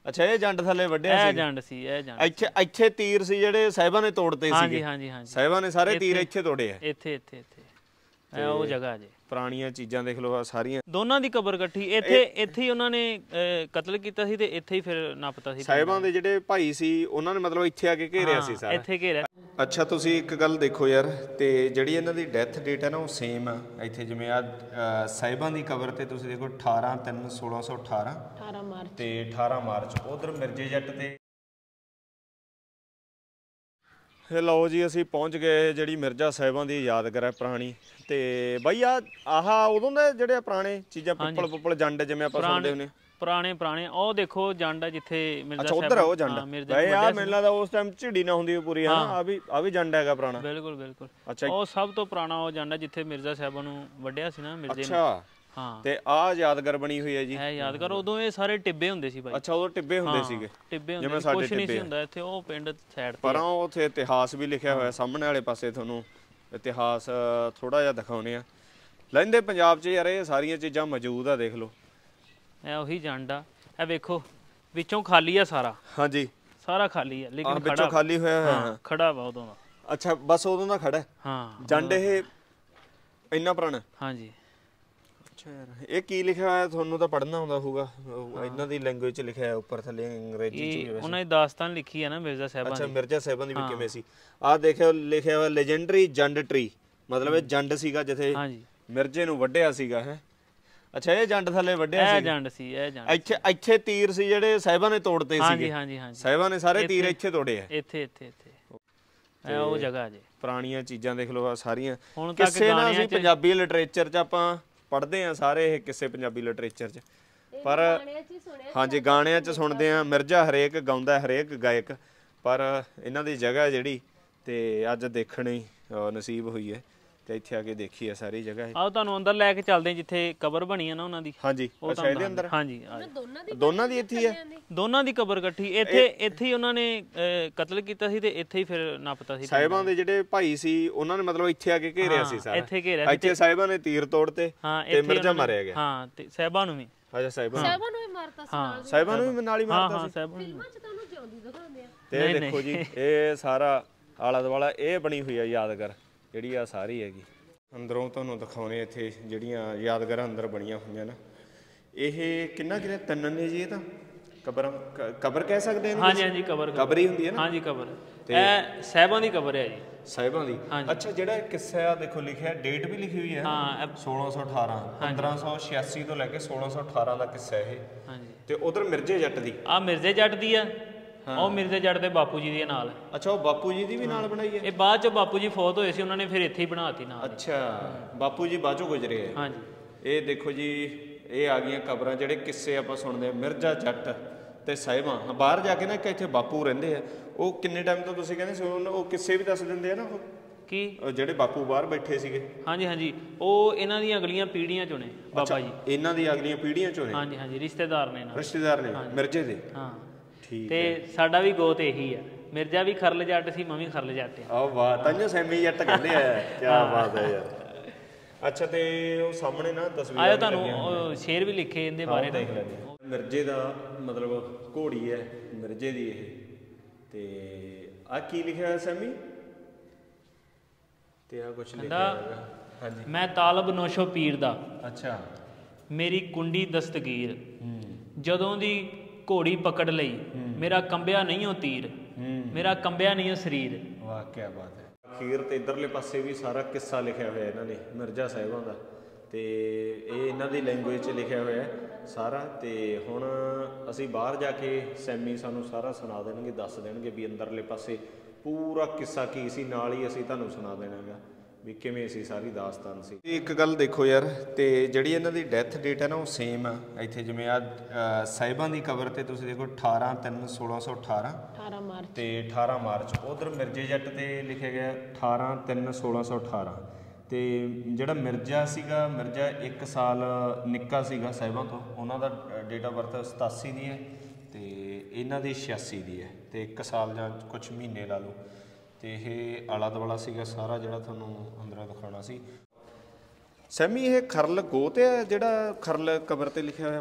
ਅੱਛਾ ਇਹ ਜੰਡ ਥੱਲੇ ਵੱਢਿਆ ਸੀ। ਇਹ ਜੰਡ ਸੀ, ਇਹ ਜੰਡ ਇੱਥੇ ਤੀਰ ਸੀ ਜਿਹੜੇ ਸਾਹਿਬਾਂ ਨੇ ਤੋੜਤੇ ਸੀਗੇ। ਹਾਂਜੀ ਹਾਂਜੀ ਹਾਂਜੀ, ਸਾਹਿਬਾਂ ਨੇ ਸਾਰੇ ਤੀਰ ਇੱਥੇ ਤੋੜੇ ਆ। ਇੱਥੇ ਇੱਥੇ ਇੱਥੇ ਇਹ ਉਹ ਜਗ੍ਹਾ ਜੇ। ਪੁਰਾਣੀਆਂ ਚੀਜ਼ਾਂ ਦੇਖ ਲਓ ਆ ਸਾਰੀਆਂ। ਦੋਨਾਂ ਦੀ ਕਬਰ ਇਕੱਠੀ ਇੱਥੇ ਹੀ ਉਹਨਾਂ ਨੇ ਕਤਲ ਕੀਤਾ ਸੀ ਤੇ ਇੱਥੇ ਹੀ ਫਿਰ ਨੱਪਤਾ ਸੀ। ਸਾਹਿਬਾਂ ਦੇ ਜਿਹੜੇ ਭਾਈ ਸੀ ਉਹਨਾਂ ਨੇ ਮਤਲਬ ਇੱਥੇ ਆ ਕੇ ਘੇਰਿਆ ਸੀ ਸਾਰਾ। ਇੱਥੇ ਘੇਰਿਆ। ਅੱਛਾ ਤੁਸੀਂ ਇੱਕ ਗੱਲ ਦੇਖੋ ਯਾਰ, ਤੇ ਜਿਹੜੀ ਇਹਨਾਂ ਦੀ ਡੈਥ ਡੇਟ ਹੈ ਨਾ ਉਹ ਸੇਮ ਆ ਇੱਥੇ। ਜਿਵੇਂ ਆ ਸਾਹਿਬਾਂ ਦੀ ਕਬਰ ਤੇ ਤੁਸੀਂ ਦੇਖੋ 18/3/1618 18 ਮਾਰਚ ਤੇ 18 ਮਾਰਚ। ਉਧਰ ਮਿਰਜ਼ੇ ਜੱਟ ਤੇ ਲਓ ਜੀ ਅਸੀਂ ਪਹੁੰਚ ਗਏ ਜਿਹੜੀ ਮਿਰਜ਼ਾ ਸਾਹਿਬਾਂ ਦੀ ਯਾਦਗਾਰ ਹੈ ਪੁਰਾਣੀ। ਤੇ ਬਾਈ ਆਹ ਉਦੋਂ ਦੇ ਜਿਹੜੇ ਪੁਰਾਣੇ ਚੀਜ਼ਾਂ ਪੁੱਪਲ ਜੰਡ ਜਿਵੇਂ ਆਪਾਂ ਸੁਣਦੇ ਹੁੰਦੇ ਪੁਰਾਣੇ ਉਹ ਦੇਖੋ ਜੰਡ ਜਿੱਥੇ ਮਿਰਜ਼ਾ ਸਾਹਿਬ। ਅੱਛਾ ਉਧਰ ਉਹ ਜੰਡ ਬਈ ਆ ਮੈਨੂੰ ਲੱਗਦਾ ਉਸ ਟਾਈਮ ਝਿੜੀ ਨਾ ਹੁੰਦੀ ਪੂਰੀ ਹੈ ਨਾ। ਆ ਵੀ ਜੰਡ ਹੈਗਾ ਪੁਰਾਣਾ। ਬਿਲਕੁਲ ਬਿਲਕੁਲ। ਅੱਛਾ ਉਹ ਸਭ ਤੋਂ ਪੁਰਾਣਾ ਉਹ ਜੰਡ ਜਿੱਥੇ ਮਿਰਜ਼ਾ ਸਾਹਿਬਾਂ ਨੂੰ ਵੱਢਿਆ ਸੀ ਨਾ ਮਿਰਜ਼ੇ ਨੇ। ਅੱਛਾ ਹਾਂ। ਤੇ ਆ ਯਾਦਗਾਰ ਬਣੀ ਹੋਈ ਹੈ ਜੀ। ਇਹ ਯਾਦਗਾਰ ਉਦੋਂ ਇਹ ਸਾਰੇ ਟਿੱਬੇ ਹੁੰਦੇ ਸੀ ਬਾਈ। ਅੱਛਾ ਉਦੋਂ ਟਿੱਬੇ ਹੁੰਦੇ ਸੀਗੇ। ਟਿੱਬੇ ਹੁੰਦੇ ਸੀ, ਕੁਛ ਨਹੀਂ ਸੀ ਹੁੰਦਾ ਇੱਥੇ। ਉਹ ਪਿੰਡ ਸਾਈਡ ਤੇ ਪਰ ਉੱਥੇ ਇਤਿਹਾਸ ਵੀ ਲਿਖਿਆ ਹੋਇਆ ਸਾਹਮਣੇ ਵਾਲੇ ਪਾਸੇ। ਤੁਹਾਨੂੰ ਇਤਿਹਾਸ ਥੋੜਾ ਜਿਹਾ ਦਿਖਾਉਣੇ ਆ। ਲਹਿੰਦੇ ਪੰਜਾਬ 'ਚ ਯਾਰ ਇਹ ਸਾਰੀਆਂ ਚੀਜ਼ਾਂ ਮੌਜੂਦ ਆ। ਦੇਖ ਲਓ ਇਹ ਉਹੀ ਜੰਡ ਆ। ਇਹ ਵੇਖੋ ਵਿੱਚੋਂ ਖਾਲੀ ਆ ਸਾਰਾ। ਹਾਂਜੀ ਸਾਰਾ ਖਾਲੀ ਆ ਲੇਕਿਨ ਵਿੱਚੋਂ ਖਾਲੀ ਹੋਇਆ ਹੋਇਆ ਖੜਾ ਵਾ ਉਦੋਂ ਦਾ। ਅੱਛਾ ਬਸ ਉਦੋਂ ਦਾ ਖੜਾ। ਹਾਂ ਜੰਡ ਇਹ ਇੰਨਾ ਪੁਰਾਣਾ। ਹਾਂਜੀ। ਅੱਛਾ ਯਾਰ ਇਹ ਕੀ ਲਿਖਿਆ ਹੋਇਆ? ਤੁਹਾਨੂੰ ਤਾਂ ਪੜ੍ਹਨਾ ਆਉਂਦਾ ਹੋਊਗਾ। ਇਹਨਾਂ ਦੀ ਲੈਂਗੁਏਜ 'ਚ ਲਿਖਿਆ ਹੈ ਉੱਪਰ ਥੱਲੇ ਅੰਗਰੇਜ਼ੀ 'ਚ। ਉਹਨਾਂ ਦੀ ਦਾਸਤਾਨ ਲਿਖੀ ਹੈ ਨਾ ਮਿਰਜ਼ਾ ਸਾਹਿਬਾਂ ਦੀ। ਅੱਛਾ ਮਿਰਜ਼ਾ ਸਾਹਿਬਾਂ ਦੀ ਵੀ ਕਿਵੇਂ ਸੀ? ਆਹ ਦੇਖਿਓ ਲਿਖਿਆ ਹੋਇਆ ਲੈਜੈਂਡਰੀ ਜੰਡ ਟਰੀ। ਮਤਲਬ ਇਹ ਜੰਡ ਸੀਗਾ ਜਿੱਥੇ ਮਿਰਜ਼ੇ ਨੂੰ ਵੱਢਿਆ ਸੀਗਾ। ਹੈ ਅੱਛਾ ਇਹ ਜੰਡ ਥੱਲੇ ਵੱਢਿਆ ਸੀ। ਇਹ ਜੰਡ ਸੀ, ਇਹ ਜੰਡ ਇੱਥੇ ਤੀਰ ਸੀ ਜਿਹੜੇ ਸਾਹਿਬਾਂ ਨੇ ਤੋੜਤੇ ਸੀਗੇ। ਹਾਂਜੀ ਹਾਂਜੀ ਹਾਂਜੀ, ਸਾਹਿਬਾਂ ਨੇ ਸਾਰੇ ਤੀਰ ਇੱਥੇ ਤੋੜੇ ਆ। ਇੱਥੇ ਇੱਥੇ ਇੱਥੇ ਇਹ ਉਹ ਜਗ੍ਹਾ ਜੇ। ਪੁਰਾਣੀਆਂ ਚੀਜ਼ਾਂ ਦੇਖ ਲਓ ਆ ਸਾਰੀਆਂ। ਹੁਣ ਤੱਕ ਕਿਸੇ ਨਾ ਅਸੀਂ ਪੰਜਾਬੀ ਲਿਟਰੇਚਰ 'ਚ ਆਪਾਂ ਪੜ੍ਹਦੇ ਆ ਸਾਰੇ ਇਹ ਕਿਸੇ ਪੰਜਾਬੀ ਲਿਟਰੇਚਰ 'ਚ। ਪਰ ਹਾਂਜੀ ਗਾਣਿਆਂ 'ਚ ਸੁਣਦੇ ਆ। ਮਿਰਜ਼ਾ ਹਰੇਕ ਗਾਉਂਦਾ, ਹਰੇਕ ਗਾਇਕ। ਪਰ ਇਹਨਾਂ ਦੀ ਜਗ੍ਹਾ ਜਿਹੜੀ ਤੇ ਅੱਜ ਦੇਖਣੀ ਨਸੀਬ ਹੋਈ ਹੈ ਤੇ ਇੱਥੇ ਆ ਕੇ ਦੇਖੀ ਆ ਸਾਰੀ ਜਗ੍ਹਾ। ਆਓ ਤੁਹਾਨੂੰ ਅੰਦਰ ਲੈ ਕੇ ਚੱਲਦੇ ਜਿੱਥੇ ਕਬਰ ਬਣੀ ਹੈ ਨਾ ਉਹਨਾਂ ਦੀ। ਹਾਂਜੀ ਅੱਛਾ ਇਹਦੇ ਅੰਦਰ। ਹਾਂਜੀ ਦੋਨਾਂ ਦੀ ਇੱਥੇ ਹੈ। ਦੋਨਾਂ ਦੀ ਕਬਰ ਇਕੱਠੀ। ਇੱਥੇ ਹੀ ਉਹਨਾਂ ਨੇ ਕਤਲ ਕੀਤਾ ਸੀ ਤੇ ਇੱਥੇ ਹੀ ਫਿਰ ਨੱਪਤਾ ਸੀ। ਸਾਹਿਬਾਂ ਦੇ ਜਿਹੜੇ ਭਾਈ ਸੀ ਉਹਨਾਂ ਨੇ ਮਤਲਬ ਇੱਥੇ ਆ ਕੇ ਘੇਰਿਆ ਸੀ ਸਾਰਾ। ਇੱਥੇ ਘੇਰਿਆ ਸੀ। ਇੱਥੇ ਸਾਹਿਬਾਂ ਨੇ ਤੀਰ ਤੋੜਤੇ ਤੇ ਮਿਰਜ਼ਾ ਮਾਰਿਆ ਗਿਆ। ਹਾਂ ਤੇ ਸਾਹਿਬਾਂ ਨੂੰ ਵੀ। ਅੱਛਾ ਸਾਹਿਬਾਂ ਨੂੰ ਵੀ ਮਾਰਤਾ ਸੀ। ਹਾਂ ਸਾਹਿਬਾਂ ਨੂੰ ਵੀ ਨਾਲ ਹੀ ਮਾਰਤਾ ਸੀ। ਹਾਂ ਸਾਹਿਬਾਂ ਨੂੰ। ਫਿਲਮਾਂ 'ਚ ਤੁਹਾਨੂੰ ਜਿਉਂਦੀ ਦਿਖਾਉਂਦੇ ਆ। ਤੇ ਦੇਖੋ ਜੀ ਇਹ ਸਾਰਾ ਆਲਾ ਦੁਆਲਾ ਇਹ ਬਣੀ ਹੋਈ ਆ ਯਾਦਗਾਰ ਜਿਹੜੀ ਆ ਸਾਰੀ ਹੈਗੀ। ਅੰਦਰੋਂ ਤੁਹਾਨੂੰ ਦਿਖਾਉਣੇ ਇੱਥੇ ਜਿਹੜੀਆਂ ਯਾਦਗਾਰਾਂ ਅੰਦਰ ਬਣੀਆਂ ਹੋਈਆਂ ਨਾ। ਇਹ ਕਿੰਨਾ ਕਿਰੇ 3 ਨੇ ਜੀ। ਇਹ ਤਾਂ ਕਬਰ ਕਹਿ ਸਕਦੇ ਇਹਨੂੰ। ਹਾਂਜੀ ਹਾਂਜੀ ਕਬਰ ਹੀ ਹੁੰਦੀ ਹੈ ਨਾ। ਹਾਂਜੀ ਕਬਰ। ਇਹ ਸਾਹਿਬਾਂ ਦੀ ਕਬਰ ਹੈ ਜੀ। ਸਾਹਿਬਾਂ ਦੀ। ਅੱਛਾ ਜਿਹੜਾ ਕਿੱਸਾ ਆ ਦੇਖੋ ਲਿਖਿਆ ਡੇਟ ਵੀ ਲਿਖੀ ਹੋਈ ਹੈ। ਹਾਂ 1618 1586 ਤੋਂ ਲੈ ਕੇ 1618 ਦਾ ਕਿੱਸਾ ਇਹ। ਹਾਂਜੀ ਤੇ ਉਧਰ ਮਿਰਜ਼ੇ ਜੱਟ ਦੀ। ਆ ਮਿਰਜ਼ੇ ਜੱਟ ਦੀ ਆ। ਉਹ ਮਿਰਜ਼ੇ ਜੱਟ ਦੇ ਬਾਪੂ ਜੀ ਦੇ ਨਾਲ। ਅੱਛਾ ਉਹ ਬਾਪੂ ਜੀ ਦੀ ਵੀ ਨਾਲ ਬਣਾਈ ਹੈ। ਇਹ ਬਾਅਦ ਚ ਬਾਪੂ ਜੀ ਫੌਤ ਹੋਏ ਸੀ ਉਹਨਾਂ ਨੇ ਫਿਰ ਇੱਥੇ ਹੀ ਬਣਾਤੀ ਨਾਲ। ਅੱਛਾ ਬਾਪੂ ਜੀ ਬਾਅਦ ਚੋਂ ਗੁਜ਼ਰੇ ਹੈ। ਹਾਂਜੀ ਇਹ ਦੇਖੋ ਜੀ ਇਹ ਆ ਗਈਆਂ ਕਬਰਾਂ ਜਿਹੜੇ ਕਿੱਸੇ ਆਪਾਂ ਸੁਣਦੇ ਆ ਮਿਰਜ਼ਾ ਜੱਟ ਤੇ ਸਾਹਿਬਾਂ। ਬਾਹਰ ਜਾ ਕੇ ਨਾ ਇੱਕ ਇੱਥੇ ਬਾਪੂ ਰਹਿੰਦੇ ਆ। ਉਹ ਕਿੰਨੇ ਟਾਈਮ ਤੋਂ ਤੁਸੀਂ ਕਹਿੰਦੇ ਸੀ ਉਹ ਕਿੱਸੇ ਵੀ ਦੱਸ ਦਿੰਦੇ ਆ ਨਾ। ਉਹ ਕੀ ਜਿਹੜੇ ਬਾਪੂ ਬਾਹਰ ਬੈਠੇ ਸੀਗੇ। ਹਾਂਜੀ ਹਾਂਜੀ ਉਹ ਇਹਨਾਂ ਦੀਆਂ ਅਗਲੀਆਂ ਪੀੜ੍ਹੀਆਂ ਚੋਂ ਨੇ ਬਾਬਾ ਜੀ। ਇਹਨਾਂ ਦੀ ਅਗਲੀਆਂ ਪੀੜ੍ਹੀਆਂ ਚੋਂ ਨੇ। ਹਾਂਜੀ ਹਾਂਜੀ ਰਿਸ਼ਤੇਦਾਰ ਨੇ। ਰਿਸ਼ਤੇਦਾਰ ਨੇ ਮਿਰਜ਼ੇ ਦੇ। ਹਾਂ ਠੀਕ ਤੇ ਸਾਡਾ ਵੀ ਗੋਤ ਇਹੀ ਆ। ਮਿਰਜ਼ਾ ਵੀ ਖਰਲ ਜੱਟ ਸੀ, ਮੈਂ ਵੀ ਖਰਲ ਜੱਟ ਆ। ਆਹ ਵਾਹ ਤਾਂਹੀਓ ਸੈਮੀ ਜੱਟ ਕਹਿੰਦੇ ਆ। ਕੀ ਬਾਤ ਹੈ ਯਾਰ। ਅੱਛਾ ਤੇ ਉਹ ਸਾਹਮਣੇ ਨਾ ਤਸਵੀਰ ਆਇਆ ਤੁਹਾਨੂੰ ਸ਼ੇਰ ਵੀ ਲਿਖੇ ਇਹਦੇ ਬਾਰੇ ਦੇਖ ਲੈਂਦੇ। ਮਿਰਜ਼ੇ ਦਾ ਮਤਲਬ ਘੋੜੀ ਹੈ ਮਿਰਜ਼ੇ ਦੀ ਇਹ। ਤੇ ਆ ਕੀ ਲਿਖਿਆ ਹੋਇਆ ਸੈਮੀ? ਤੇ ਆ ਕੁਛ ਲਿਖਿਆ ਹੈਗਾ। ਹਾਂਜੀ ਮੈਂ ਤਾਲਬ ਨੋਸ਼ੋ ਪੀਰ ਦਾ। ਅੱਛਾ ਮੇਰੀ ਕੁੰਡੀ ਦਸਤਗੀਰ ਜਦੋਂ ਦੀ ਘੋੜੀ ਪਕੜ ਲਈ ਮੇਰਾ ਕੰਬਿਆ ਨਹੀਂ ਉਹ ਤੀਰ, ਮੇਰਾ ਕੰਬਿਆ ਨਹੀਂ ਉਹ ਸਰੀਰ। ਵਾਹ ਕੀ ਬਾਤ ਹੈ। ਅਖੀਰ ਤੇ ਇਧਰਲੇ ਪਾਸੇ ਵੀ ਸਾਰਾ ਕਿੱਸਾ ਲਿਖਿਆ ਹੋਇਆ ਇਹਨਾਂ ਨੇ ਮਿਰਜ਼ਾ ਸਾਹਿਬਾਂ ਦਾ। ਤੇ ਇਹ ਇਹਨਾਂ ਦੀ ਲੈਂਗੁਏਜ 'ਚ ਲਿਖਿਆ ਹੋਇਆ ਸਾਰਾ। ਤੇ ਹੁਣ ਅਸੀਂ ਬਾਹਰ ਜਾ ਕੇ ਸੈਮੀ ਸਾਨੂੰ ਸਾਰਾ ਸੁਣਾ ਦੇਣਗੇ, ਦੱਸ ਦੇਣਗੇ ਵੀ ਅੰਦਰਲੇ ਪਾਸੇ ਪੂਰਾ ਕਿੱਸਾ ਕੀ ਸੀ। ਨਾਲ ਹੀ ਅਸੀਂ ਤੁਹਾਨੂੰ ਸੁਣਾ ਦੇਣਾਗਾ ਵੀ ਕਿਵੇਂ ਸੀ ਸਾਰੀ ਦਾਸਤਾਨ ਸੀ। ਇੱਕ ਗੱਲ ਦੇਖੋ ਯਾਰ ਤੇ ਜਿਹੜੀ ਇਹਨਾਂ ਦੀ ਡੈਥ ਡੇਟ ਹੈ ਨਾ ਉਹ ਸੇਮ ਆ ਇੱਥੇ। ਜਿਵੇਂ ਆ ਸਾਹਿਬਾਂ ਦੀ ਕਬਰ ਤੇ ਤੁਸੀਂ ਦੇਖੋ 18/3/1618 18 ਮਾਰਚ ਤੇ 18 ਮਾਰਚ। ਉਧਰ ਮਿਰਜ਼ੇ ਜੱਟ ਤੇ ਲਿਖਿਆ ਗਿਆ 18/3/1618। ਤੇ ਜਿਹੜਾ ਮਿਰਜ਼ਾ ਸੀਗਾ ਮਿਰਜ਼ਾ 1 ਸਾਲ ਨਿੱਕਾ ਸੀਗਾ ਸਾਹਿਬਾਂ ਤੋਂ। ਉਹਨਾਂ ਦਾ ਡੇਟ ਆਫ ਬਰਥ 87 ਦੀ ਹੈ ਤੇ ਇਹਨਾਂ ਦੀ 86 ਦੀ ਹੈ। ਤੇ 1 ਸਾਲ ਜਾਂ ਕੁਛ ਮਹੀਨੇ ਲਾ ਲਓ। ਤੇ ਇਹ ਆਲਾ ਦੁਆਲਾ ਸੀਗਾ ਸਾਰਾ ਜਿਹੜਾ ਤੁਹਾਨੂੰ ਅੰਦਰੋਂ ਦਿਖਾਉਣਾ ਸੀ। ਸੈਮੀ ਇਹ ਖਰਲ ਗੋਤ ਹੈ ਜਿਹੜਾ ਖਰਲ ਕਬਰ ਤੇ ਲਿਖਿਆ ਹੋਇਆ ਆਪਣੇ।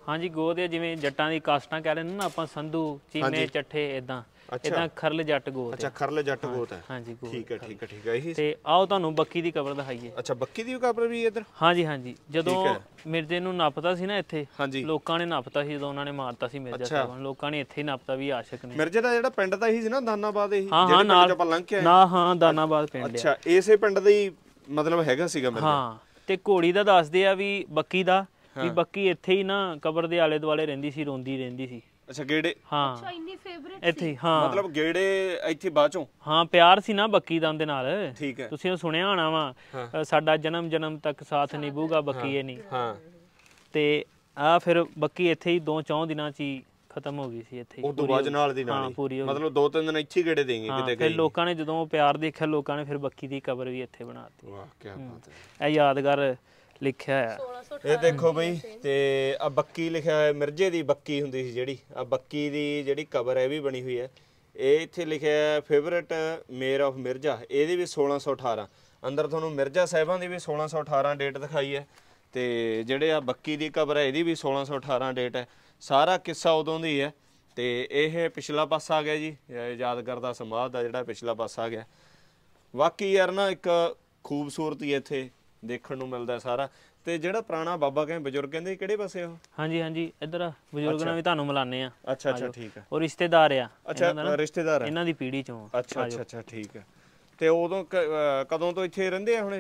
ਹਾਂਜੀ ਗੋਤ ਹੈ, ਜਿਵੇਂ ਜੱਟਾਂ ਦੀ ਕਾਸਟਾਂ ਕਹਿ ਲੈਂਦੇ ਨਾ ਆਪਾਂ, ਸੰਧੂ ਚੀਮੇ ਚੱਠੇ ਇਦਾਂ ਇਦਾਂ ਖਰਲ ਜੱਟ ਗੋਤ। ਅੱਛਾ ਖਰਲ ਜੱਟ ਗੋਤ ਹੈ। ਹਾਂਜੀ ਗੋਤ। ਠੀਕ ਹੈ ਇਹੀ। ਤੇ ਆਓ ਤੁਹਾਨੂੰ ਬੱਕੀ ਦੀ ਕਬਰ ਦਿਖਾਈਏ। ਅੱਛਾ ਬੱਕੀ ਦੀ ਕਬਰ ਵੀ ਇੱਧਰ? ਹਾਂਜੀ ਜਦੋਂ ਮਿਰਜ਼ੇ ਨੂੰ ਨੱਪਤਾ ਸੀ ਨਾ ਇੱਥੇ, ਹਾਂਜੀ ਲੋਕਾਂ ਨੇ ਨੱਪਤਾ ਸੀ ਜਦੋਂ ਉਹਨਾਂ ਨੇ ਮਾਰਤਾ ਸੀ ਮਿਰਜ਼ਾ ਸਾਹਿਬ ਨੂੰ, ਲੋਕਾਂ ਨੇ ਇੱਥੇ ਹੀ ਨੱਪਤਾ ਵੀ ਆਸ਼ਿਕ ਨੇ। ਮਿਰਜ਼ੇ ਦਾ ਜਿਹੜਾ ਪਿੰਡ ਤਾਂ ਇਹੀ ਸੀ ਨਾ, ਦਾਨਾਬਾਦ, ਇਹੀ ਜਿਹੜੇ ਪਿੰਡ ਚ ਆਪਾਂ ਲੰਘ ਕੇ ਆਏ ਨਾ? ਹਾਂ ਦਾਨਾਬਾਦ ਪਿੰਡ। ਅੱਛਾ ਇਸੇ ਪਿੰਡ ਦਾ ਹੀ ਮਤਲਬ ਹੈਗਾ ਸੀਗਾ ਮਿਰਜ਼ਾ? ਹਾਂ। ਤੇ ਘੋੜੀ ਦਾ ਦੱਸਦੇ ਆ ਵੀ ਬੱਕੀ ਦਾ, ਵੀ ਬੱਕੀ ਇੱਥੇ ਹੀ ਨਾ ਕਬਰ ਦੇ ਆਲੇ ਦੁਆਲੇ ਰਹਿੰਦੀ ਸੀ, ਰੋਂਦੀ ਰਹਿੰਦੀ ਸੀ। ਅੱਛਾ ਗੇੜੇ? ਹਾਂ ਅੱਛਾ ਇੰਨੀ ਫੇਵਰੇਟ ਇੱਥੇ। ਹਾਂ ਮਤਲਬ ਗੇੜੇ ਇੱਥੇ ਬਾਅਦ ਚੋਂ? ਹਾਂ ਪਿਆਰ ਸੀ ਨਾ ਬੱਕੀ ਦਾ ਉਹਦੇ ਨਾਲ। ਠੀਕ ਹੈ। ਤੁਸੀਂ ਉਹ ਸੁਣਿਆ ਹੋਣਾ ਵਾ, ਸਾਡਾ ਜਨਮ ਤੱਕ ਸਾਥ ਨਿਭੂਗਾ ਬੱਕੀ ਇਹ ਨਹੀਂ। ਹਾਂ। ਤੇ ਆ ਫਿਰ ਬੱਕੀ ਇੱਥੇ ਹੀ 2-4 ਦਿਨਾਂ ਚ ਹੀ ਖਤਮ ਹੋ ਗਈ ਸੀ ਇੱਥੇ। ਉਸ ਤੋਂ ਬਾਅਦ ਨਾਲ ਦੀ ਨਾਲ ਹੀ ਮਤਲਬ 2-3 ਦਿਨ ਇੱਥੇ ਗੇੜੇ ਦੇਂਗੇ ਕਿਤੇ ਫਿਰ ਲੋਕਾਂ ਨੇ ਜਦੋਂ ਪਿਆਰ ਦੇਖਿਆ, ਲੋਕਾਂ ਨੇ ਫਿਰ ਬੱਕੀ ਦੀ ਕਬਰ ਵੀ ਇੱਥੇ ਬਣਾਤੀ। ਵਾਹ ਕੀ ਬਾਤ ਹੈ। ਇਹ ਯਾਦਗਾਰ ਲਿਖਿਆ ਆ। ਇਹ ਦੇਖੋ ਬਈ, ਤੇ ਆ ਬੱਕੀ ਲਿਖਿਆ ਹੋਇਆ, ਮਿਰਜ਼ੇ ਦੀ ਬੱਕੀ ਹੁੰਦੀ ਸੀ ਜਿਹੜੀ, ਆ ਬੱਕੀ ਦੀ ਜਿਹੜੀ ਕਬਰ ਹੈ ਇਹ ਵੀ ਬਣੀ ਹੋਈ ਹੈ। ਇਹ ਇੱਥੇ ਲਿਖਿਆ ਹੈ ਫੇਵਰਟ ਮੇਅਰ ਆਫ ਮਿਰਜ਼ਾ, ਇਹਦੀ ਵੀ 1618। ਅੰਦਰ ਤੁਹਾਨੂੰ ਮਿਰਜ਼ਾ ਸਾਹਿਬਾਂ ਦੀ ਵੀ 1618 ਡੇਟ ਦਿਖਾਈ ਹੈ, ਤੇ ਜਿਹੜੇ ਆ ਬੱਕੀ ਦੀ ਕਬਰ ਹੈ ਇਹਦੀ ਵੀ 1618 ਡੇਟ ਹੈ। ਸਾਰਾ ਕਿੱਸਾ ਉਦੋਂ ਦੀ ਹੈ। ਤੇ ਇਹ ਪਿਛਲਾ ਪਾਸਾ ਆ ਗਿਆ ਜੀ, ਯਾਦਗਾਰ ਦਾ ਸਮਾਧ ਦਾ ਜਿਹੜਾ ਪਿਛਲਾ ਪਾਸਾ ਆ ਗਿਆ। ਵਾਕਈ ਯਾਰ ਨਾ ਇੱਕ ਖੂਬਸੂਰਤੀ ਇੱਥੇ ਦੇਖਣ ਨੂੰ ਮਿਲਦਾ ਸਾਰਾ। ਤੇ ਜਿਹੜਾ ਪੁਰਾਣਾ ਬਾਬਾ ਕਹਿੰਦੇ ਬਜ਼ੁਰਗ ਕਹਿੰਦੇ ਕਿਹੜੇ ਪਾਸੇ ਉਹ? ਹਾਂਜੀ ਇੱਧਰ ਬਜ਼ੁਰਗ ਨਾਲ ਵੀ ਤੁਹਾਨੂੰ ਮਿਲਾਨੇ ਆ। ਅੱਛਾ ਠੀਕ ਹੈ। ਉਹ ਰਿਸ਼ਤੇਦਾਰ ਆ। ਅੱਛਾ ਰਿਸ਼ਤੇਦਾਰ ਹੈ ਇਹਨਾਂ ਦੀ ਪੀੜ੍ਹੀ ਚੋਂ। ਅੱਛਾ ਠੀਕ ਹੈ। ਤੇ ਉਦੋਂ ਕਦੋਂ ਤੋਂ ਇੱਥੇ ਰਹਿੰਦੇ ਆ ਹੁਣ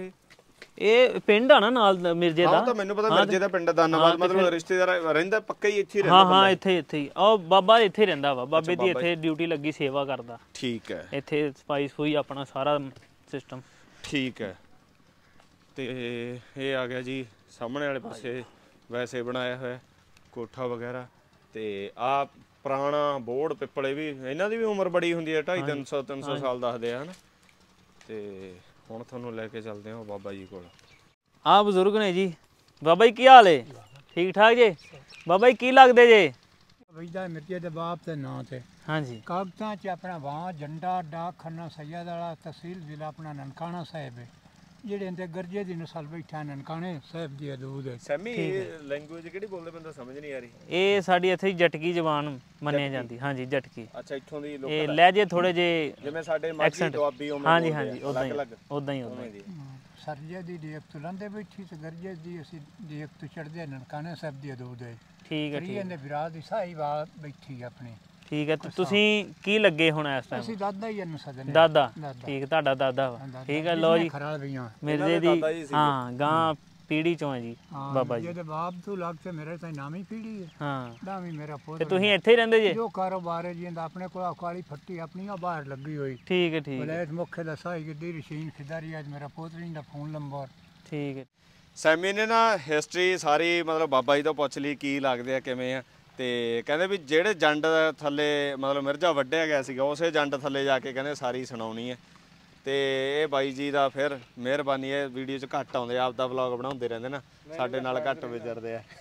ਇਹ ਪਿੰਡ ਆ ਨਾ ਨਾਲ ਮਿਰਜ਼ੇ ਦਾ? ਹਾਂ ਤਾਂ ਮੈਨੂੰ ਪਤਾ ਮਿਰਜ਼ੇ ਦਾ ਪਿੰਡ ਦਾਨਾਬਾਦ, ਮਤਲਬ ਰਿਸ਼ਤੇਦਾਰ ਰਹਿੰਦਾ ਪੱਕਾ ਹੀ ਇੱਥੇ ਰਹਿੰਦਾ? ਹਾਂ ਇੱਥੇ ਹੀ। ਉਹ ਬਾਬਾ ਇੱਥੇ ਰਹਿੰਦਾ ਵਾ, ਬਾਬੇ ਦੀ ਇੱਥੇ ਡਿਊਟੀ ਲੱਗੀ, ਸੇਵਾ ਕਰਦਾ। ਠੀਕ ਹੈ। ਇੱਥੇ ਸਫਾਈ ਸਫੂਈ ਆਪਣਾ ਸਾਰਾ ਸਿਸਟਮ। ਠੀਕ ਹੈ। ਤੇ ਇਹ ਆ ਗਿਆ ਜੀ ਸਾਹਮਣੇ ਵਾਲੇ ਪਾਸੇ ਵੈਸੇ ਬਣਾਇਆ ਹੋਇਆ ਕੋਠਾ ਵਗੈਰਾ। ਤੇ ਆ ਪੁਰਾਣਾ ਬੋੜ ਪਿੱਪਲੇ ਵੀ, ਇਹਨਾਂ ਦੀ ਵੀ ਉਮਰ ਬੜੀ ਹੁੰਦੀ ਹੈ, 250-300 ਸਾਲ ਦੱਸਦੇ ਆ ਹਨਾ। ਤੇ ਹੁਣ ਤੁਹਾਨੂੰ ਲੈ ਕੇ ਚੱਲਦੇ ਹਾਂ ਬਾਬਾ ਜੀ ਕੋਲ। ਆ ਬਜ਼ੁਰਗ ਨੇ ਜੀ। ਬਾਬਾ ਜੀ ਕੀ ਹਾਲ ਏ? ਠੀਕ ਠਾਕ ਜੇ? ਬਾਬਾ ਜੀ ਕੀ ਲੱਗਦੇ ਜੇ? ਵਜਦਾ ਮਿਰਜ਼ੇ ਦੇ ਬਾਪ ਦੇ ਨਾਂ ਤੇ। ਹਾਂਜੀ। ਕਾਗਜ਼ਾਂ 'ਚ ਆਪਣਾ ਵਾਂ ਜੰਡਾ ਡਾਕਖਾਨਾ ਸੈਦ ਵਾਲਾ, ਤਹਿਸੀਲ ਜ਼ਿਲ੍ਹਾ ਆਪਣਾ ਨਨਕਾਣਾ ਸਾਹਿਬ ਹੈ। ਜਿਹੜੇ ਇਹਦੇ ਗਰਜੇ ਦੀ ਨਸਲ ਬੈਠਾ ਨਨਕਾਣੇ ਸਾਹਿਬ ਦੀ ਹਦੂਦ ਹੈ। ਸੈਮੀ ਲੈਂਗੁਏਜ ਕਿਹੜੀ ਬੋਲਦੇ ਬੰਦਾ ਸਮਝ ਨਹੀਂ ਆ ਰਹੀ? ਇਹ ਸਾਡੀ ਇੱਥੇ ਜਟਕੀ ਜ਼ਬਾਨ ਮੰਨਿਆ ਜਾਂਦੀ। ਹਾਂਜੀ ਜਟਕੀ। ਅੱਛਾ ਇੱਥੋਂ ਦੀ ਲੋਕ ਇਹ ਲਹਿਜੇ ਥੋੜੇ ਜੇ ਜਿਵੇਂ ਸਾਡੇ ਮਾਝੀ ਦੁਆਬੀ ਉਵੇਂ? ਹਾਂਜੀ ਉਦਾਂ ਹੀ। ਸਰਜੇ ਦੀ ਡੇਕ ਤੋਂ ਲੰਦੇ ਬੈਠੀ ਤੇ ਗਰਜੇ ਦੀ ਅਸੀਂ ਡੇਕ ਤੋਂ ਚੜਦੇ ਨਨਕਾਣੇ ਸਾਹਿਬ ਦੀ ਹਦੂਦ ਹੈ। ਠੀਕ ਹੈ। ਇਹਦੇ ਵਿਰਾਜ ਦੀ ਸਾਹੀਵਾਲ ਬੈਠੀ ਆਪਣੀ। ਠੀਕ ਹੈ। ਤੁਸੀਂ ਕੀ ਲੱਗੇ ਹੁਣ ਇਸ ਟਾਈਮ? ਅਸੀਂ ਦਾਦਾ ਹੀ ਇਹਨੂੰ ਸਦਨੇ। ਦਾਦਾ? ਠੀਕ, ਤੁਹਾਡਾ ਦਾਦਾ ਵਾ। ਠੀਕ ਹੈ। ਲਓ ਜੀ ਮਿਰਜ਼ੇ ਦੀ ਹਾਂ ਗਾਂ ਪੀੜੀ ਚੋਂ ਹੈ ਜੀ ਬਾਬਾ ਜੀ। ਇਹਦੇ ਬਾਪ ਤੋਂ ਲੱਗ ਤੇ ਮੇਰੇ ਤਾਂ ਨਾਮੀ ਪੀੜੀ ਹੈ। ਹਾਂ ਨਾਮੀ ਮੇਰਾ ਪੁੱਤ। ਤੇ ਤੁਸੀਂ ਇੱਥੇ ਹੀ ਰਹਿੰਦੇ ਜੇ? ਜੋ ਕਾਰੋਬਾਰ ਹੈ ਜੀ ਇਹਦਾ ਆਪਣੇ ਕੋਲ ਕਾਲੀ ਫੱਟੀ ਆਪਣੀ ਆ ਬਾਹਰ ਲੱਗੀ ਹੋਈ। ਠੀਕ ਹੈ। ਵਲੈਤ ਮੁਖੇ ਦਾ ਸਾਈ ਗੱਡੀ ਰਸ਼ੀਨ ਖਿਦਾਰੀ ਅੱਜ ਮੇਰਾ ਪੋਤਰੀ ਦਾ ਫੋਨ ਨੰਬਰ। ਠੀਕ ਹੈ। ਸੈਮੀ ਨੇ ਨਾ ਹਿਸਟਰੀ ਸਾਰੀ ਮਤਲਬ ਬਾਬਾ ਜੀ ਤੋਂ ਪੁੱਛ ਲਈ ਕੀ ਲੱਗਦੇ ਆ ਕਿਵੇਂ ਆ। ਤੇ ਕਹਿੰਦੇ ਵੀ ਜਿਹੜੇ ਜੰਡ ਥੱਲੇ ਮਤਲਬ ਮਿਰਜ਼ਾ ਵੱਢਿਆ ਗਿਆ ਸੀਗਾ ਉਸੇ ਜੰਡ ਥੱਲੇ ਜਾ ਕੇ ਕਹਿੰਦੇ ਸਾਰੀ ਸੁਣਾਉਣੀ ਹੈ। ਤੇ ਇਹ ਬਾਈ ਜੀ ਦਾ ਫਿਰ ਮਿਹਰਬਾਨੀ ਹੈ, ਵੀਡੀਓ 'ਚ ਘੱਟ ਆਉਂਦੇ, ਆਪ ਦਾ ਵਲੌਗ ਬਣਾਉਂਦੇ ਰਹਿੰਦੇ ਨਾ, ਸਾਡੇ ਨਾਲ ਘੱਟ ਵਿਚਰਦੇ ਆ।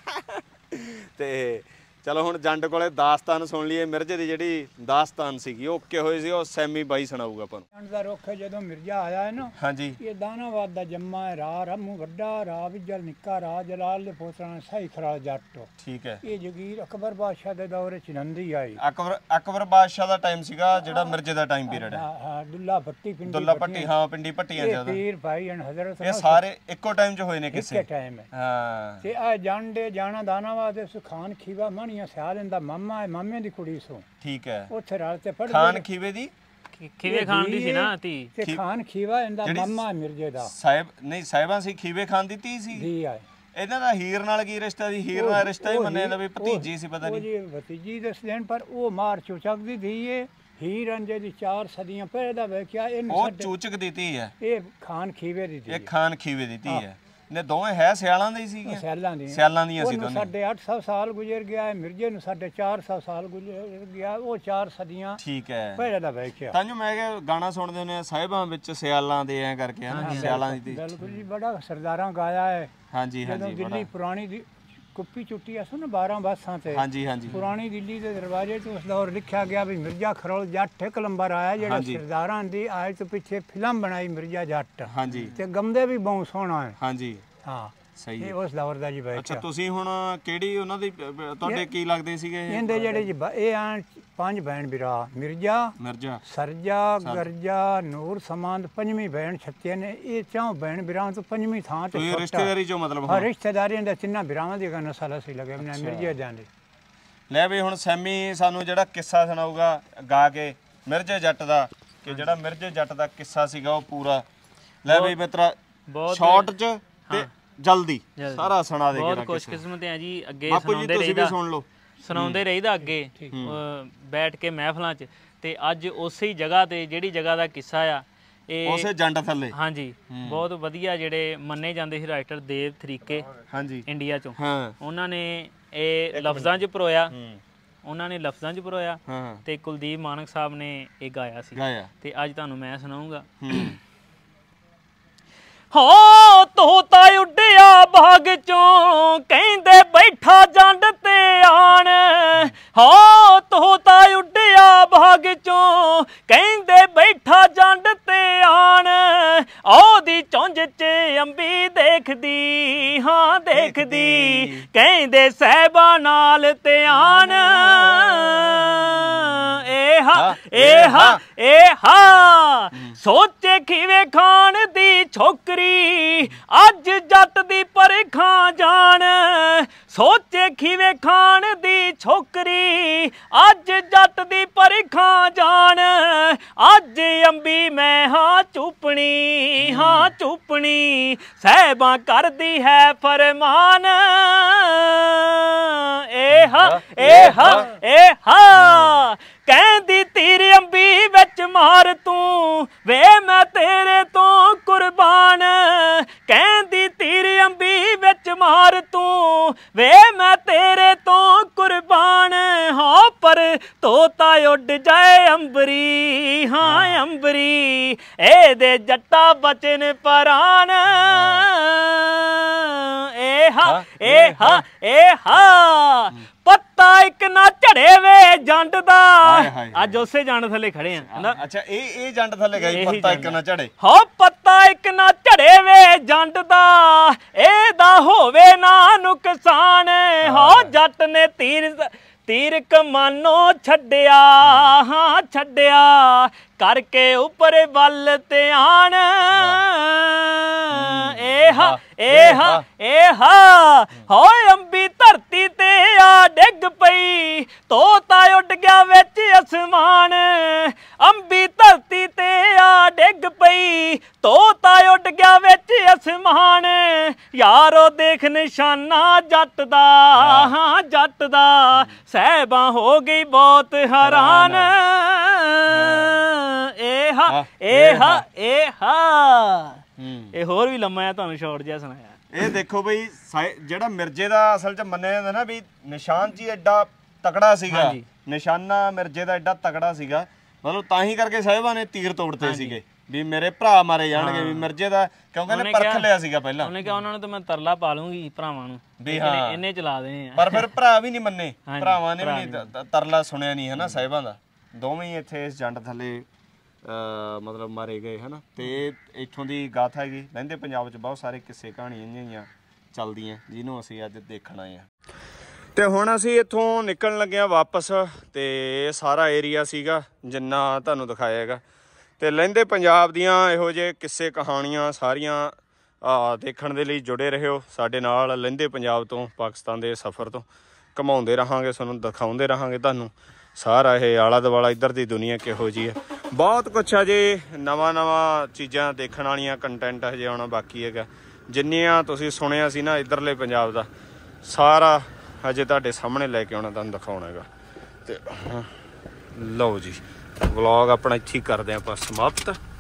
ਤੇ ਚਲੋ ਹੁਣ ਜੰਡ ਕੋਲੇ ਦਾਸਤਾਨ ਸੁਣ ਲਈਏ। ਮਿਰਜ਼ੇ ਦੀ ਜਿਹੜੀ ਦਾਸਤਾਨ ਸੀਗੀ ਉਹ ਓਕੇ ਹੋਈ ਸੀ, ਉਹ ਸੈਮੀ ਬਾਈ ਸੁਣਾਊਗਾ ਆਪਾਂ ਨੂੰ। ਜੰਡ ਦਾ ਰੁੱਖ ਜਦੋਂ ਮਿਰਜ਼ਾ ਆਇਆ ਹੈ ਨਾ, ਹਾਂਜੀ, ਇਹ ਦਾਨਾਬਾਦ ਦਾ ਜੰਮਾ ਹੈ। ਰਾਹ ਰਾਮੂ ਵੱਡਾ, ਰਾਹ ਵਿਜਲ ਨਿੱਕਾ, ਰਾਹ ਜਲਾਲ ਦੇ ਪੋਤਰਾ ਸਾਈ ਖਰਾਲ ਜੱਟ। ਠੀਕ ਹੈ। ਇਹ ਜਗੀਰ ਅਕਬਰ ਬਾਦਸ਼ਾਹ ਦੇ ਦੌਰੇ ਚ ਨੰਦੀ ਆਈ। ਅਕਬਰ ਬਾਦਸ਼ਾਹ ਦਾ ਟਾਈਮ ਸੀਗਾ ਜਿਹੜਾ ਮਿਰਜ਼ੇ ਦਾ ਟਾਈਮ ਪੀਰੀਅਡ ਹੈ। ਹਾਂ ਦੁੱਲਾ ਭੱਟੀ ਪਿੰਡੀ ਦੁੱਲਾ ਭੱਟੀ, ਹਾਂ ਪਿੰਡੀ ਭੱਟੀਆਂ ਜ਼ਿਆਦਾ। ਪੀਰ ਭਾਈ ਅਨ ਹਜ਼ਰਤ ਇਹ ਸਾਰੇ ਇੱਕੋ ਟਾਈਮ 'ਚ ਹੋਏ ਨੇ ਕਿਸੇ ਟਾਈਮ ਹੈ। ਹਾਂ। ਤੇ ਆ ਜੰਡੇ ਜਾਣਾ ਦਾਨਾਬਾਦ ਦੇ ਸੁਖਾਨ ਖੀਵਾ ਮਾਣੀਆਂ ਸਿਆਲ ਇਹਦਾ ਮਾਮਾ ਹੈ, ਮਾਮੇ ਦੀ ਕੁੜੀ ਸੋ। ਠੀਕ ਹੈ। ਉੱਥੇ ਰਲ ਤੇ ਪੜ੍ਹਦੇ। ਖਾਨ ਖੀਵੇ ਦੀ ਖੀਵੇ ਖਾਨ ਦੀ ਸੀ ਨਾ ਧੀ। ਤੇ ਖਾਨ ਖੀਵਾ ਇਹਦਾ ਮਾਮਾ ਹੈ ਮਿਰਜ਼ੇ ਦਾ। ਸਾਹਿਬ ਨਹੀਂ ਸਾਹਿਬਾਂ ਸੀ, ਖੀਵੇ ਖਾਨ ਦੀ ਧੀ ਸੀ। ਧੀ ਆਏ। ਇਹਨਾਂ ਦਾ ਹੀਰ ਨਾਲ ਕੀ ਰਿਸ਼ਤਾ ਸੀ? ਹੀਰ ਨਾਲ ਰਿਸ਼ਤਾ ਹੀ ਮੰਨਿਆ ਜਾਂਦਾ ਵੀ ਭਤੀਜੀ ਸੀ, ਪਤਾ ਨਹੀਂ। ਉਹ ਜੀ ਭਤੀਜੀ ਦੱਸ ਦੇਣ ਪਰ ਉਹ ਮਾਰ ਚੁਚਕ ਦੀ ਧੀ ਏ। ਹੀਰ ਅੰਜੇ ਦੀ 4 ਸਦੀਆਂ ਪਹਿਲਾਂ ਦਾ ਵੇਖਿਆ ਇਹਨੂੰ। ਉਹ ਚੂਚਕ ਦੀ ਧੀ ਹੈ। ਇਹ ਖਾਨ ਖੀਵੇ ਦੀ ਧੀ। ਇਹ ਖਾਨ ਖੀਵੇ ਦੀ ਧੀ ਹੈ। ਨੇ ਦੋਵੇਂ ਹੈ ਸਿਆਲਾਂ ਦੇ ਹੀ ਸੀਗੀਆਂ। ਸਿਆਲਾਂ ਦੀਆਂ ਸੀ ਦੋਨੇ। ਸਾਡੇ 800 ਸਾਲ ਗੁਜ਼ਰ ਗਿਆ ਹੈ। ਮਿਰਜ਼ੇ ਨੂੰ ਸਾਡੇ 400 ਸਾਲ ਗੁਜ਼ਰ ਗਿਆ। ਉਹ 4 ਸਦੀਆਂ ਠੀਕ ਹੈ ਪਹਿਲਾਂ ਦਾ ਵੇਖਿਆ। ਤਾਂ ਜੋ ਮੈਂ ਕਿਹਾ ਗਾਣਾ ਸੁਣਦੇ ਹੁੰਦੇ ਆ ਸਾਹਿਬਾਂ ਵਿੱਚ ਸਿਆਲਾਂ ਦੇ ਐ ਕਰਕੇ ਹਨਾ, ਸਿਆਲਾਂ ਦੀ ਧੀ। ਬਿਲਕੁਲ ਜੀ, ਬੜਾ ਸਰਦਾਰਾਂ ਗਾਇਆ ਹੈ। ਹਾਂਜੀ ਜਦੋਂ ਦਿੱਲੀ ਪੁਰਾਣੀ ਦੀ ਕੁੱਪੀ ਚੁੱਟੀ ਆ ਸੋ ਨਾ 12 ਬਾਸਾਂ ਤੇ। ਹਾਂਜੀ ਹਾਂਜੀ। ਪੁਰਾਣੀ ਦਿੱਲੀ ਦੇ ਦਰਵਾਜ਼ੇ ਤੋਂ ਉਸ ਦੌਰ ਲਿਖਿਆ ਗਿਆ ਵੀ ਮਿਰਜ਼ਾ ਖਰੋਲ ਜੱਟ ਇੱਕ ਨੰਬਰ ਆਇਆ ਜਿਹੜਾ ਸਰਦਾਰਾਂ ਦੀ ਆਏ ਤੋਂ ਪਿੱਛੇ ਫਿਲਮ ਬਣਾਈ ਮਿਰਜ਼ਾ ਜੱਟ। ਹਾਂਜੀ। ਤੇ ਗਮਦੇ ਵੀ ਬਹੁਤ ਸੋਹਣਾ ਹੈ। ਹਾਂਜੀ। ਹਾਂ ਸਹੀ ਇਹ ਹੈ। ਉਸ ਦੌਰ ਦਾ ਜੀ ਬੈਠ ਅੱਛਾ ਤੁਸੀਂ ਹੁਣ ਕਿਹੜੀ ਉਹਨਾਂ ਦੀ ਤੁਹਾਡੇ ਕੀ ਲੱਗਦੇ ਸੀਗੇ ਇਹ? ਇਹਦੇ ਜਿਹੜੇ ਜੀ ਇਹ ਆਣ 5 ਭੈਣ ਭਰਾ ਮਿਰਜ਼ਾ ਮਿਰਜ਼ਾ ਸਰਜਾ ਗਰਜਾ ਨੂਰ ਸਮਾਂਦ 5ਵੀਂ ਭੈਣ ਛੱਤਿਆ ਨੇ ਇਹ 4 ਭੈਣ ਭਰਾਵਾਂ ਤੋਂ 5ਵੀਂ ਥਾਂ ਤੇ ਕੋਈ ਰਿਸ਼ਤੇਦਾਰੀ ਚੋਂ ਮਤਲਬ ਹਾਂ ਰਿਸ਼ਤੇਦਾਰੀਆਂ ਦਾ ਤਿੰਨਾਂ ਭਰਾਵਾਂ ਦੀ ਨਸਲ ਅਸੀਂ ਲੱਗੇ ਬਣਾ ਮਿਰਜ਼ਾ ਜਾਂਦੇ। ਲੈ ਵੀ ਹੁਣ ਸੈਮੀ ਸਾਨੂੰ ਜਿਹੜਾ ਕਿੱਸਾ ਸੁਣਾਊਗਾ ਗਾ ਕੇ ਮਿਰਜ਼ੇ ਜੱਟ ਦਾ, ਕਿ ਜਿਹੜਾ ਮਿਰਜ਼ੇ ਜੱਟ ਦਾ ਕਿੱਸਾ ਸੀਗਾ ਉਹ ਪੂਰਾ। ਲੈ ਵੀ ਮਿੱਤਰਾ ਸ਼ਾਰਟ ਚ ਤੇ ਜਲਦੀ ਸਾਰਾ ਸੁਣਾ ਦੇ। ਬਹੁਤ ਖੁਸ਼ਕਿਸਮਤ ਹੈ ਜੀ, ਅੱਗੇ ਬਾਪੂ ਜੀ ਤੁਸੀਂ ਵੀ ਸੁਣ ਲਓ। ਸੁਣਾਉਂਦੇ ਰਹੀਦਾ ਅੱਗੇ ਬੈਠ ਕੇ ਮਹਿਫਲਾਂ 'ਚ। ਤੇ ਅੱਜ ਉਸੇ ਹੀ ਜਗ੍ਹਾ ਤੇ ਜਿਹੜੀ ਜਗ੍ਹਾ ਦਾ ਕਿੱਸਾ ਆ ਇਹ ਉਸੇ ਜੰਡ ਥੱਲੇ ਹਾਂਜੀ ਬਹੁਤ ਵਧੀਆ ਜਿਹੜੇ ਮੰਨੇ ਜਾਂਦੇ ਸੀ ਰਾਈਟਰ ਦੇਵ ਤਰੀਕੇ ਹਾਂਜੀ ਇੰਡੀਆ ਚੋਂ, ਹਾਂ ਉਹਨਾਂ ਨੇ ਇਹ ਲਫ਼ਜ਼ਾਂ 'ਚ ਪਰੋਇਆ। ਉਹਨਾਂ ਨੇ ਲਫ਼ਜ਼ਾਂ 'ਚ ਪਰੋਇਆ ਹਾਂ ਤੇ ਕੁਲਦੀਪ ਮਾਨਕ ਸਾਹਿਬ ਨੇ ਇਹ ਗਾਇਆ ਸੀ। ਗਾਇਆ ਤੇ ਅੱਜ ਤੁਹਾਨੂੰ ਮੈਂ ਸੁਣਾਉਂਗਾ। ਹਾਂ ਤੋਤਾ ਉੱਡਿਆ ਬਾਗ ਚੋਂ ਕਹਿੰਦੇ ਬੈਠਾ ਜੰਡ ਤੇ ਆਣ। ਹਾਂ ਤੋਤਾ ਉੱਡਿਆ ਬਾਗ ਚੋਂ ਕਹਿੰਦੇ ਬੈਠਾ ਜੰਡ ਤੇ ਆਣ। ਉਹਦੀ ਚੁੰਝ 'ਚ ਅੰਬੀ ਦੇਖਦੀ ਹਾਂ ਦੇਖਦੀ ਕਹਿੰਦੇ ਸਹਿਬਾਂ ਨਾਲ ਤੇ ਆਣ। ਏਹਾ ਸੋਚੇ ਖੀਵੇ ਖਾਣ ਦੀ ਛੋਕਰੀ ਅੱਜ ਜੱਟ ਦੀ ਪਰਖਾਂ ਜਾਣ। ਸੋਚੇ ਖੀਵੇ ਖਾਣ ਦੀ ਛੋਕਰੀ ਅੱਜ ਜੱਟ ਦੀ ਪਰਖਾਂ ਜਾਣ। ਅੱਜ ਅੰਬੀ ਮੈਂ ਹਾਂ ਚੁੱਪਣੀ ਸਹਿਬਾਂ ਕਰਦੀ ਹੈ ਫਰਮਾਨ। ਏਹਾ ਕਹਿੰਦੀ ਤੀਰ ਅੰਬੀ ਵਿੱਚ ਮਾਰ ਤੂੰ ਵੇ ਮੈਂ ਤੇਰੇ ਤੋਂ ਕੁਰਬਾਨ। ਕਹਿੰਦੀ ਤੀਰ ਅੰਬੀ ਵਿੱਚ ਮਾਰ ਤੂੰ ਵੇ ਮੈਂ ਤੇਰੇ ਤੋਂ ਕੁਰਬਾਨ। ਹਾਂ ਪਰ ਤੋਤਾ ਉੱਡ ਜਾਏ ਅੰਬਰੀ ਹਾਂ ਅੰਬਰੀ ਇਹਦੇ ਜੱਟਾ ਬਚਨ ਪਰਾਨ। ਏਹਾ ਪੱਤਾ ਇੱਕ ਨਾ ਝੜੇ ਵੇ ਜੰਡ ਦਾ। ਅੱਜ ਉਸੇ ਜੰਡ ਥੱਲੇ ਖੜੇ ਆ। ਅੱਛਾ ਇਹ ਜੰਡ ਥੱਲੇ ਗਈ ਪੱਤਾ ਇੱਕ ਨਾ ਝੜੇ। ਹਾਂ ਪੱਤਾ ਇੱਕ ਨਾ ਝੜੇ ਵੇ ਜੰਡ ਦਾ ਇਹਦਾ ਹੋਵੇ ਨਾ ਨੁਕਸਾਨ। ਹਾਂ ਜੱਟ ਨੇ ਤੀਰ ਕਮਾਨੋ ਛੱਡਿਆ ਹਾਂ ਛੱਡਿਆ ਕਰਕੇ ਉੱਪਰ ਵੱਲ ਧਿਆਨ। ਏਹਾ ਹੋਏ ਅੰਬੀ ਧਰਤੀ ਤੇ ਆ ਡਿੱਗ ਪਈ ਤੋਤਾ ਉੱਡ ਗਿਆ ਵਿੱਚ ਅਸਮਾਨ। ਅੰਬੀ ਧਰਤੀ ਤੇ ਆ ਡਿੱਗ ਪਈ ਤੋਤਾ ਉੱਡ ਗਿਆ ਵਿੱਚ ਅਸਮਾਨ। ਯਾਰੋ ਦੇਖ ਨਿਸ਼ਾਨਾ ਜੱਟ ਦਾ ਹਾਂ ਜੱਟ ਦਾ ਸਹਿਬਾਂ ਹੋ ਗਈ ਬਹੁਤ ਹੈਰਾਨ। ਏਹਾ ਇਹ ਹੋਰ ਵੀ ਲੰਮਾ ਆ, ਤੁਹਾਨੂੰ ਸ਼ਾਰਟ ਜਿਹਾ ਸੁਣਾਇਆ। ਇਹ ਦੇਖੋ ਬਈ ਜਿਹੜਾ ਮਿਰਜ਼ੇ ਦਾ ਅਸਲ 'ਚ ਮੰਨਿਆ ਜਾਂਦਾ ਨਾ ਵੀ ਨਿਸ਼ਾਨ ਜੀ ਐਡਾ ਤਕੜਾ ਸੀਗਾ। ਨਿਸ਼ਾਨਾ ਮਿਰਜ਼ੇ ਦਾ ਐਡਾ ਤਕੜਾ ਸੀਗਾ, ਮਤਲਬ ਤਾਂ ਹੀ ਕਰਕੇ ਸਾਹਿਬਾਂ ਨੇ ਤੀਰ ਤੋੜਤੇ ਸੀਗੇ ਵੀ ਮੇਰੇ ਭਰਾ ਮਾਰੇ ਜਾਣਗੇ ਵੀ ਮਿਰਜ਼ੇ ਦਾ, ਕਿਉਂਕਿ ਇਹਨੇ ਪਰਖ ਲਿਆ ਸੀਗਾ ਪਹਿਲਾਂ। ਉਹਨੇ ਕਿਹਾ ਉਹਨਾਂ ਨੂੰ ਤਾਂ ਮੈਂ ਤਰਲਾ ਪਾ ਲੂੰਗੀ ਭਰਾਵਾਂ ਨੂੰ ਵੀ ਹਾਂ ਇਹਨੇ ਚਲਾ ਦੇਣੇ ਆ। ਪਰ ਫਿਰ ਭਰਾ ਵੀ ਨਹੀਂ ਮੰਨੇ, ਭਰਾਵਾਂ ਨੇ ਵੀ ਨਹੀਂ ਤਰਲਾ ਸੁਣਿਆ ਨਹੀਂ ਹਨਾ ਸਾਹਿਬਾਂ ਦਾ। ਦੋਵੇਂ ਹੀ ਇੱਥੇ ਇਸ ਜੰਡ ਥੱਲੇ ਮਤਲਬ ਮਾਰੇ ਗਏ ਹਨਾ। ਤੇ ਇੱਥੋਂ ਦੀ ਗਾਥਾ ਹੈਗੀ। ਲਹਿੰਦੇ ਪੰਜਾਬ 'ਚ ਬਹੁਤ ਸਾਰੇ ਕਿੱਸੇ ਕਹਾਣੀਆਂ ਇੰਨੀਆਂ ਚੱਲਦੀਆਂ ਜਿਹਨੂੰ ਅਸੀਂ ਅੱਜ ਦੇਖਣ ਆਏ ਹਾਂ। ਤੇ ਹੁਣ ਅਸੀਂ ਇੱਥੋਂ ਨਿਕਲਣ ਲੱਗੇ ਹਾਂ ਵਾਪਸ। ਤੇ ਇਹ ਸਾਰਾ ਏਰੀਆ ਸੀਗਾ ਜਿੰਨਾ ਤੁਹਾਨੂੰ ਦਿਖਾਇਆ ਹੈਗਾ। ਤੇ ਲਹਿੰਦੇ ਪੰਜਾਬ ਦੀਆਂ ਇਹੋ ਜਿਹੇ ਕਿੱਸੇ ਕਹਾਣੀਆਂ ਸਾਰੀਆਂ ਦੇਖਣ ਦੇ ਲਈ ਜੁੜੇ ਰਹਿਓ ਸਾਡੇ ਨਾਲ। ਲਹਿੰਦੇ ਪੰਜਾਬ ਤੋਂ ਪਾਕਿਸਤਾਨ ਦੇ ਸਫ਼ਰ ਤੋਂ ਘੁਮਾਉਂਦੇ ਰਹਾਂਗੇ, ਤੁਹਾਨੂੰ ਦਿਖਾਉਂਦੇ ਰਹਾਂਗੇ ਤੁਹਾਨੂੰ ਸਾਰਾ ਇਹ ਆਲਾ ਦੁਆਲਾ ਇੱਧਰ ਦੀ ਦੁਨੀਆ ਕਿਹੋ ਜਿਹੀ ਹੈ। ਬਹੁਤ ਕੁਛ ਅਜੇ ਨਵਾਂ ਚੀਜ਼ਾਂ ਦੇਖਣ ਵਾਲੀਆਂ ਕੰਟੈਂਟ ਹਜੇ ਆਉਣਾ ਬਾਕੀ ਹੈਗਾ। ਜਿੰਨੀਆਂ ਤੁਸੀਂ ਸੁਣਿਆ ਸੀ ਨਾ ਇੱਧਰਲੇ ਪੰਜਾਬ ਦਾ ਸਾਰਾ ਹਜੇ ਤੁਹਾਡੇ ਸਾਹਮਣੇ ਲੈ ਕੇ ਆਉਣਾ, ਤੁਹਾਨੂੰ ਦਿਖਾਉਣਾ ਹੈਗਾ। ਤੇ ਲਓ ਜੀ ਵਲੌਗ ਆਪਣਾ ਇੱਥੇ ਹੀ ਕਰਦੇ ਆਪਾਂ ਸਮਾਪਤ।